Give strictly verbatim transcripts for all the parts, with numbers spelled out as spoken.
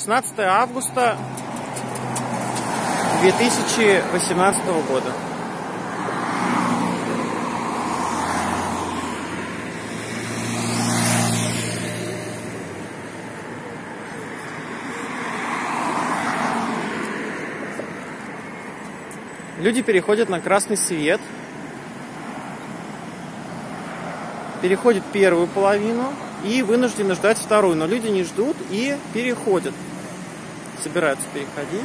шестнадцатое августа две тысячи восемнадцатого года. Люди переходят на красный свет, переходят первую половину и вынуждены ждать вторую, но люди не ждут и переходят, собираются переходить.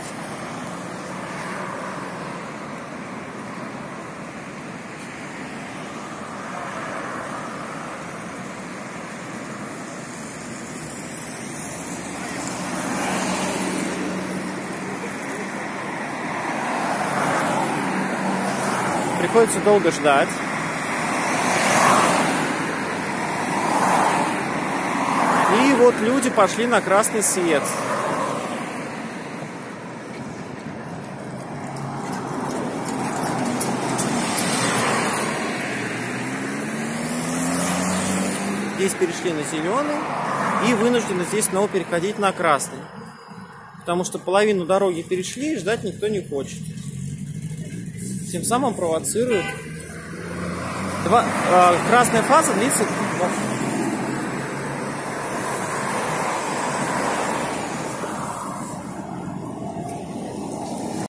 Приходится долго ждать. И вот люди пошли на красный свет. Здесь перешли на зеленый и вынуждены здесь снова переходить на красный. Потому что половину дороги перешли и ждать никто не хочет. Тем самым провоцирует. Два, э, красная фаза длится